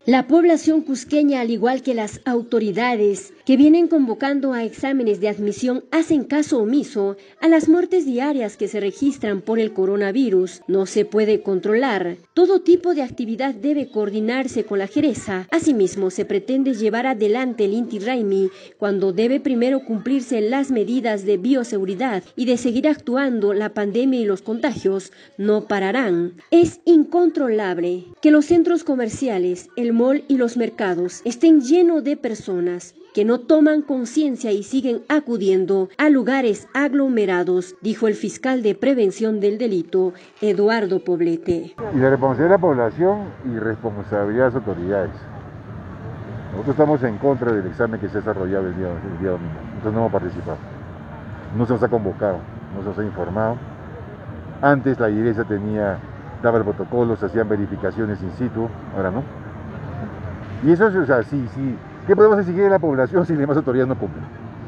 La población cusqueña, al igual que las autoridades que vienen convocando a exámenes de admisión, hacen caso omiso a las muertes diarias que se registran por el coronavirus. No se puede controlar. Todo tipo de actividad debe coordinarse con la Jereza. Asimismo, se pretende llevar adelante el Inti Raymi cuando debe primero cumplirse las medidas de bioseguridad y de seguir actuando. La pandemia y los contagios no pararán. Es incontrolable que los centros comerciales, el mall y los mercados estén llenos de personas que no toman conciencia y siguen acudiendo a lugares aglomerados, dijo el fiscal de prevención del delito, Eduardo Poblete. Y la responsabilidad de la población y responsabilidad de las autoridades. Nosotros estamos en contra del examen que se ha desarrollado el día domingo. Nosotros no hemos participado. No se nos ha convocado, no se nos ha informado. Antes la iglesia daba el protocolo, se hacían verificaciones in situ, ahora no. Y eso, o sea, sí. ¿Qué podemos exigir de la población si las demás autoridades no cumplen?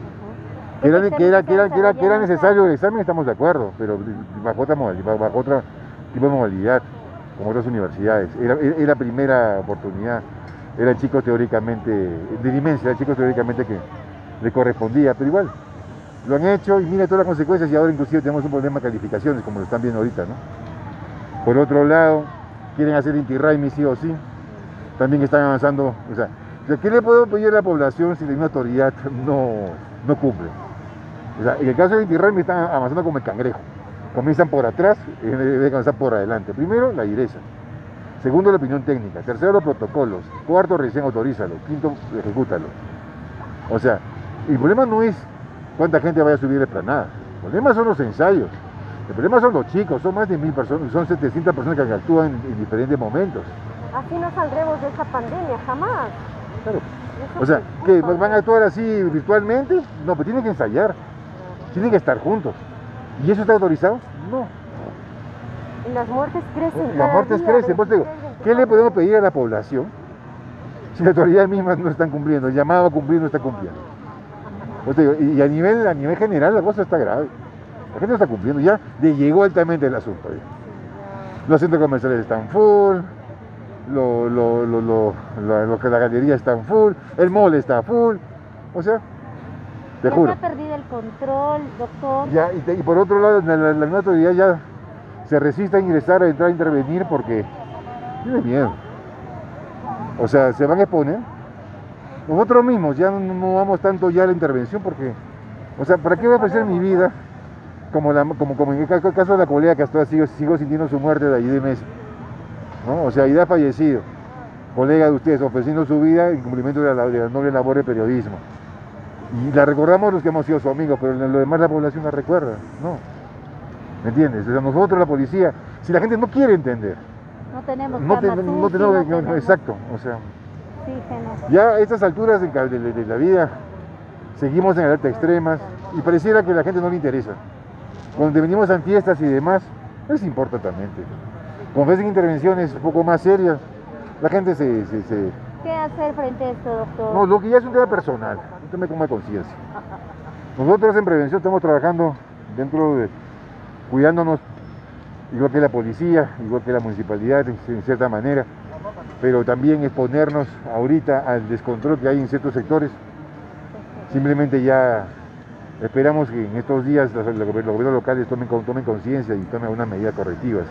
Que era necesario el examen, estamos de acuerdo, pero bajo otro tipo de modalidad, como otras universidades. Era la primera oportunidad. Eran chicos teóricamente, de dimensia, eran chicos teóricamente que le correspondía, pero igual, lo han hecho y mira todas las consecuencias y ahora inclusive tenemos un problema de calificaciones, como lo están viendo ahorita, ¿no? Por otro lado, quieren hacer Inti Raymi sí o sí, también están avanzando, o sea, ¿qué le puedo pedir a la población si la misma autoridad no cumple? O sea, en el caso de Inti Raymi están avanzando como el cangrejo, comienzan por atrás y deben comenzar por adelante. Primero, la iglesia. Segundo, la opinión técnica. Tercero, los protocolos. Cuarto, recién autorízalo. Quinto, ejecútalo. O sea, el problema no es cuánta gente vaya a subir de Esplanada. El problema son los ensayos. El problema son los chicos. Son más de 1000 personas, son 700 personas que actúan en diferentes momentos. Así no saldremos de esta pandemia, jamás. Claro. O sea, ¿que van a actuar así virtualmente? No, pero tienen que ensayar. Tienen que estar juntos. ¿Y eso está autorizado? No. Y las muertes crecen. Las muertes crecen. Pues digo, ¿qué le podemos pedir a la población si las autoridades mismas no están cumpliendo? El llamado a cumplir no está cumpliendo. Pues digo, y a nivel general la cosa está grave. La gente no está cumpliendo. Ya le llegó altamente el asunto. Los centros comerciales están full. La galería está full. El mall está full. O sea, te juro. ¿Ya ha perdido el control, doctor? Ya, y por otro lado, la misma autoridad ya se resiste a ingresar, a entrar a intervenir porque tiene miedo. O sea, se van a exponer. Nosotros mismos ya no vamos tanto ya a la intervención porque, o sea, ¿para qué voy a ofrecer mi vida? Como en el caso de la colega que hasta sigo sintiendo su muerte de allí de mes, ¿no? O sea, ya ha fallecido, colega de ustedes, ofreciendo su vida en cumplimiento de la noble labor de periodismo. Y la recordamos los que hemos sido sus amigos, pero lo demás la población la recuerda, ¿no? ¿Me entiendes? O sea, nosotros, la policía, si la gente no quiere entender, no tenemos exacto, o sea, oxígeno. Ya a estas alturas de la vida seguimos en alerta extremas y pareciera que a la gente no le interesa. Cuando venimos a fiestas y demás, les importa también. Cuando ves intervenciones un poco más serias, la gente ¿Qué hacer frente a esto, doctor? No, lo que ya es un tema personal, un tema como de conciencia. Nosotros en prevención estamos trabajando cuidándonos, igual que la policía, igual que la municipalidad, en cierta manera, pero también exponernos ahorita al descontrol que hay en ciertos sectores. Simplemente ya esperamos que en estos días los gobiernos locales tomen conciencia y tomen algunas medidas correctivas.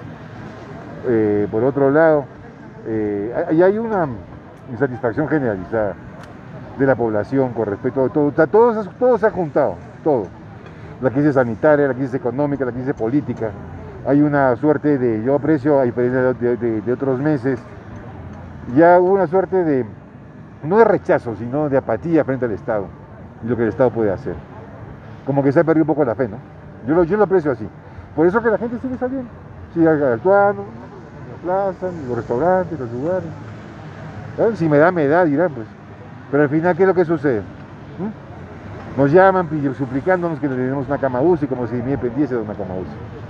Por otro lado, hay una insatisfacción generalizada de la población con respecto a todo. Todo se ha juntado, todo. La crisis sanitaria, la crisis económica, la crisis política. Hay una suerte yo aprecio, a diferencia de otros meses, ya hubo una suerte no de rechazo, sino de apatía frente al Estado y lo que el Estado puede hacer. Como que se ha perdido un poco la fe, ¿no? Yo lo aprecio así. Por eso que la gente sigue saliendo, sigue actuando, en la plaza, en los restaurantes, en los lugares. ¿Saben? Si me da, dirán, pues. Pero al final, ¿qué es lo que sucede? Nos llaman suplicándonos que le demos una cama UCI, como si me dependiese de una cama UCI.